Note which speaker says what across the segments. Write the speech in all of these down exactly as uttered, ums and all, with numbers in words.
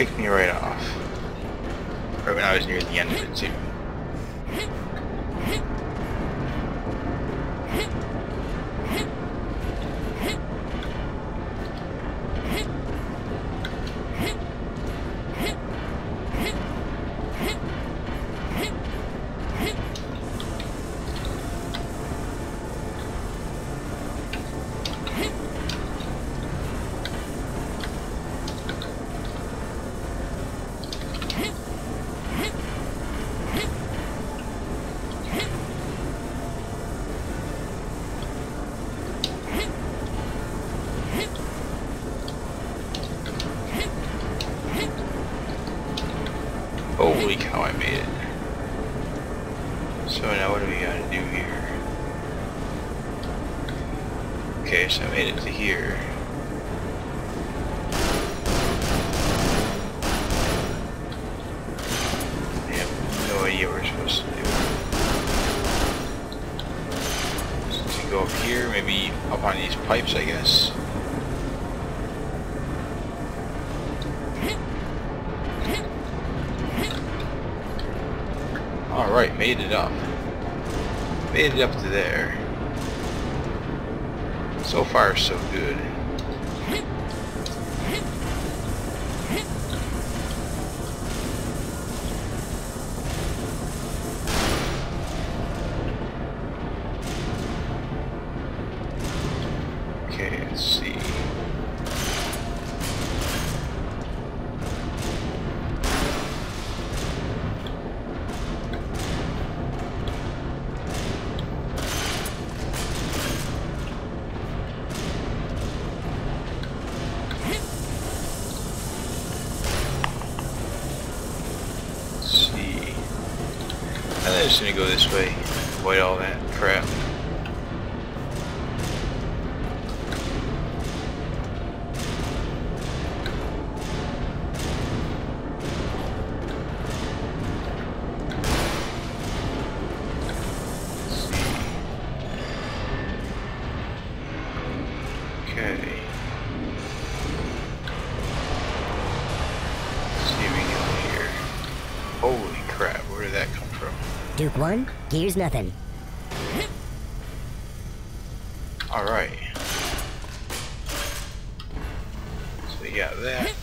Speaker 1: kicked me right off. Right when I was near the end of it too. Holy cow, I made it. So now what do we gotta do here? Okay, so I made it to here. I have no idea what we're supposed to do. So to go up here, maybe up on these pipes, I guess. Alright, made it up. Made it up to there. So far, so good. Okay, let's see. I'm just gonna go this way, avoid all that crap. Let's see. Okay. Let's see what we got here. Holy crap, where did that come from?
Speaker 2: Duke one, gears nothing.
Speaker 1: Alright. So we got that.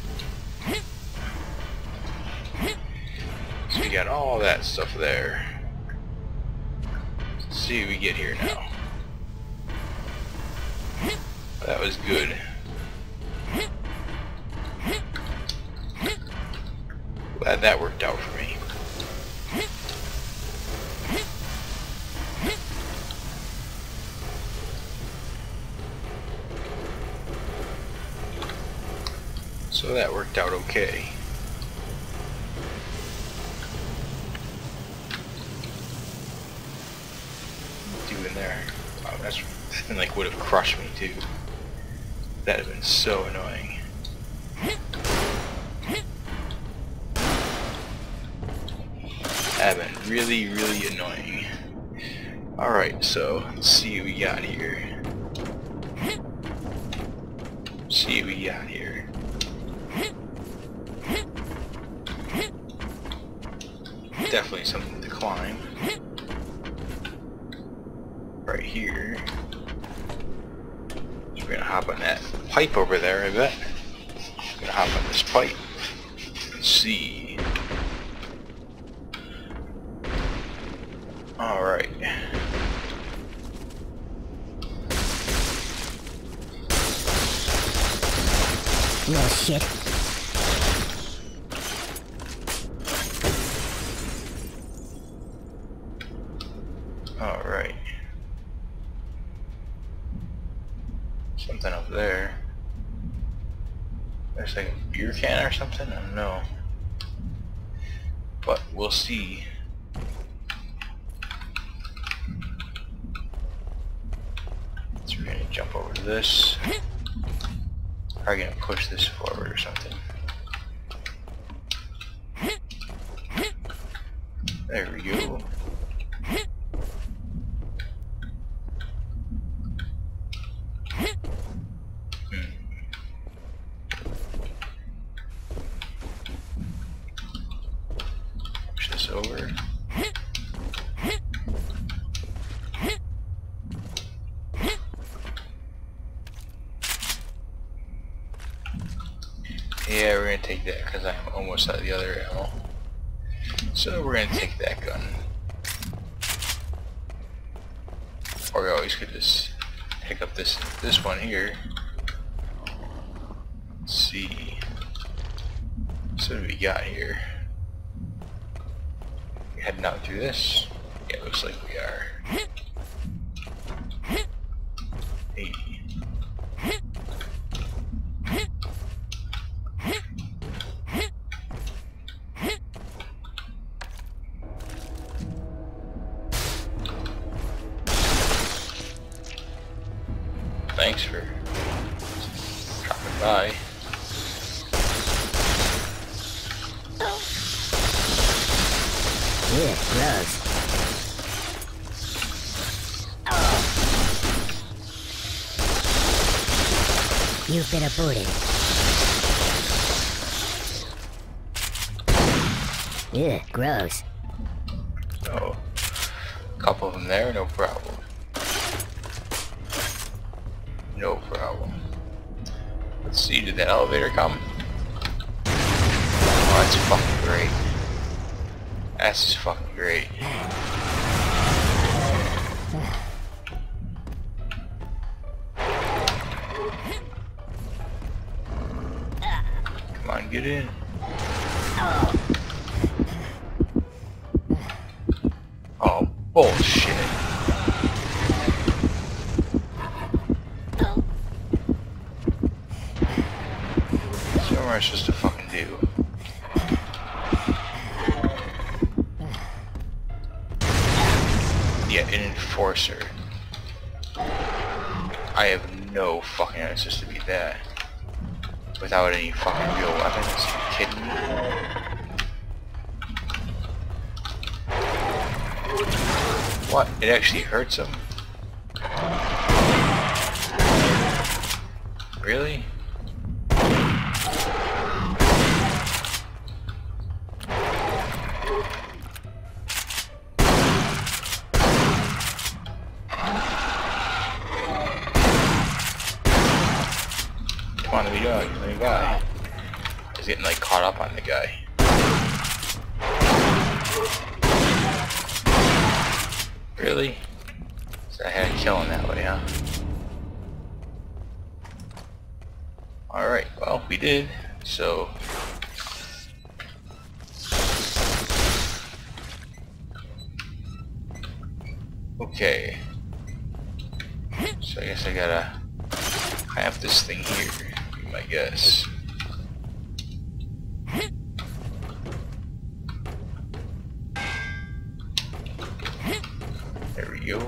Speaker 1: So we got all that stuff there. Let's see what we get here now. That was good. Glad that worked out for me. So that worked out okay. Doing there. Wow, that's like would have crushed me too. That'd have been so annoying. That'd have been really, really annoying. Alright, so let's see what we got here. Let's see what we got here. Definitely something to climb. Right here. So we're gonna hop on that pipe over there, I bet. We're gonna hop on this pipe. Let's see. Alright.
Speaker 2: No shit.
Speaker 1: Alright. Something up there. There's like a beer can or something? I don't know. But we'll see. So we're gonna jump over to this. Probably gonna push this forward or something. There we go. Yeah, we're gonna take that because I'm almost out of the other ammo. So we're gonna take that gun. Or we always could just pick up this this one here. Let's see. So what do we got here? We heading out through this? Yeah, looks like we are. Hey. Thanks for dropping by.
Speaker 2: Yeah, gross. You've been aborted. Yeah, gross.
Speaker 1: Oh, a couple of them there, no problem. No problem. Let's see, did that elevator come? Oh, that's fucking great. That's just fucking great. Come on, get in. Oh, bullshit. So what am I supposed to fucking do? Yeah, an enforcer. I have no fucking answers to be that. Without any fucking real weapons. Are you kidding me? What? It actually hurts him? Really? Come on, let me go. Let me by. He's getting like caught up on the guy. Really? So I had to kill him that way, huh? Alright, well, we did. So... okay. So I guess I gotta have this thing here, be my guess. There we go.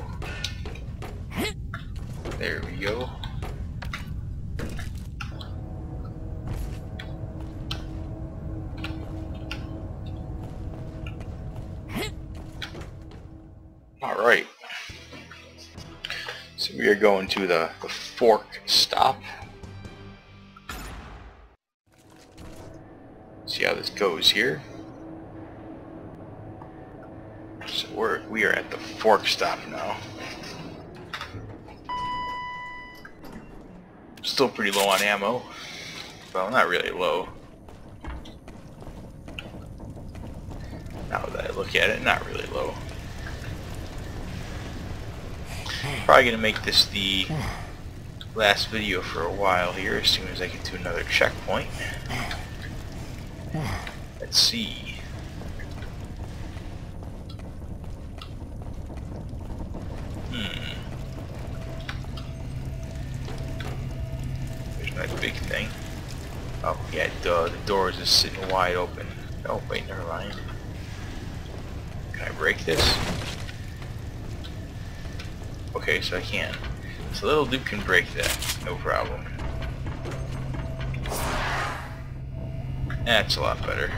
Speaker 1: There we go. Alright. So we are going to the, the fork stop. See how this goes here. So we're we are at the fork stop now. Still pretty low on ammo. Well, not really low. Now that I look at it, not really low. Probably gonna make this the last video for a while here, as soon as I get to another checkpoint. Let's see. Hmm. There's my big thing. Oh yeah, duh, the door is just sitting wide open. Oh wait, never mind. Can I break this? Okay, so I can. So little dude can break that, no problem. That's a lot better.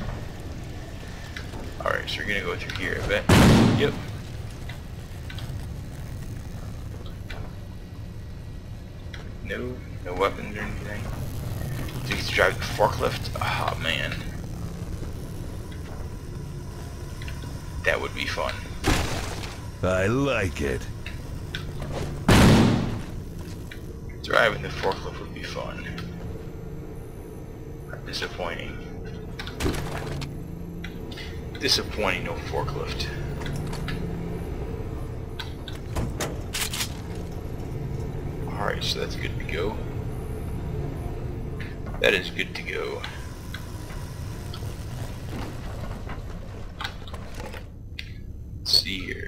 Speaker 1: Alright, so we're gonna go through here, I bet. Yep. No, no weapons or anything. Do you get to drive the forklift? Ah, man. That would be fun.
Speaker 3: I like it.
Speaker 1: Driving the forklift would be fun. Disappointing. Disappointing, no forklift. Alright, so that's good to go. That is good to go. Let's see here.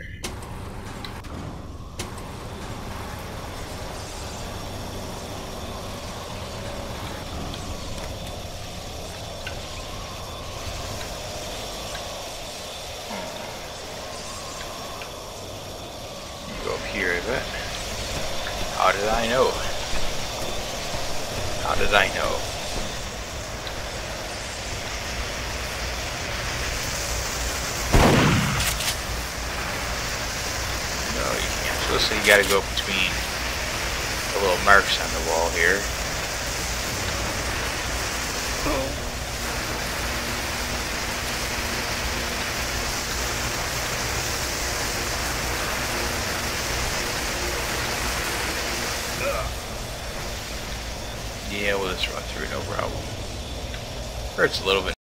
Speaker 1: Go up here, I bet. How did I know? How did I know? No, you can't. So let's say you gotta go between the little marks on the wall here. Yeah, we'll just run through, no problem. Hurts a little bit